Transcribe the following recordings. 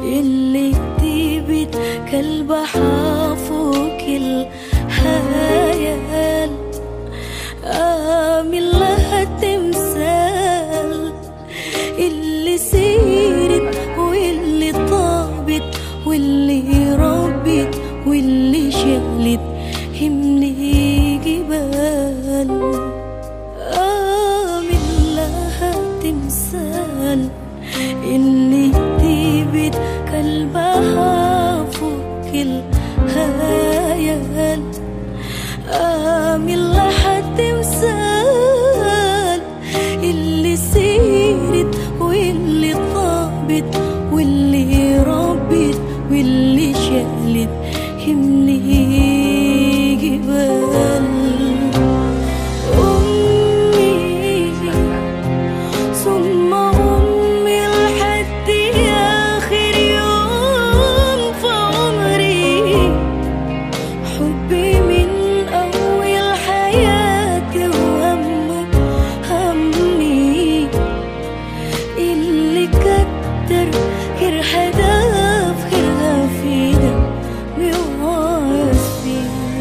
اللي تبت كالبحر فوق الخيال، آمن لها تمثال اللي سيرت واللي طابت واللي ربت واللي شالت همني جبال. آمن لها تمثال اللي تبت كالبحر فوق الخيال، آمن لها تمثال اللي سيرت واللي طابت واللي ربت واللي شالت همني جبال. أمي ثم أمي لحد آخر يوم في عمري، حبي من أول حياتي وهمك همي، اللي كتر غير هدف غيرها في دمي وعصفي.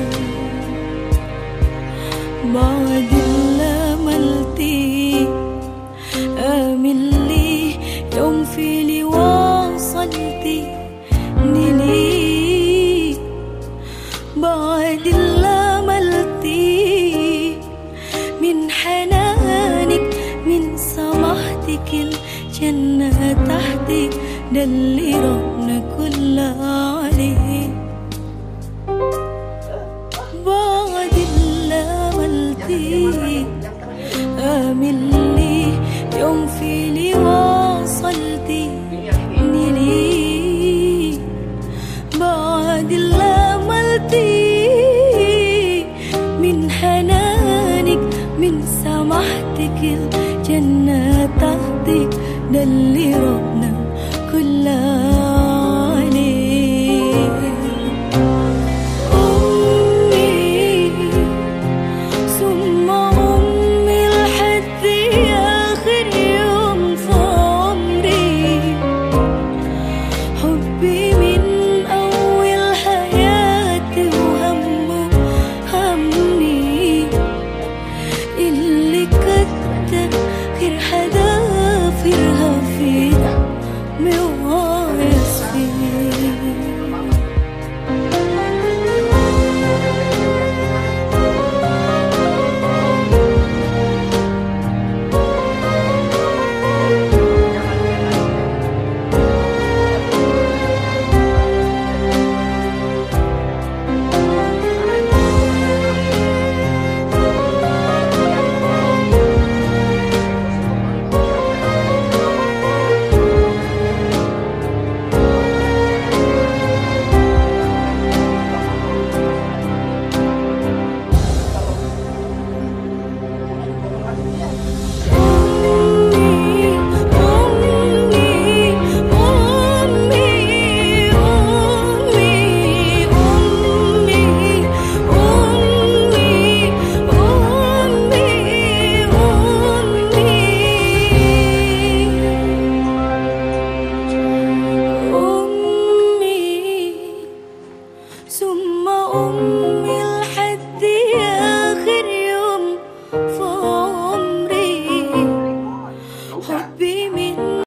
بعد اللي عملتي آمن لي يوم في لي وصلتي لي، بعد اللي عملتي من حنانك من سماحتك الجنة تحتك، ده اللي ربنا كلها عليه. بعد اللي عملتي آمن لي يوم في لي وصلتي لي، بعد اللي عملتي من حنانك من سماحتك الجنة تحتك، ده اللي ربنا كلها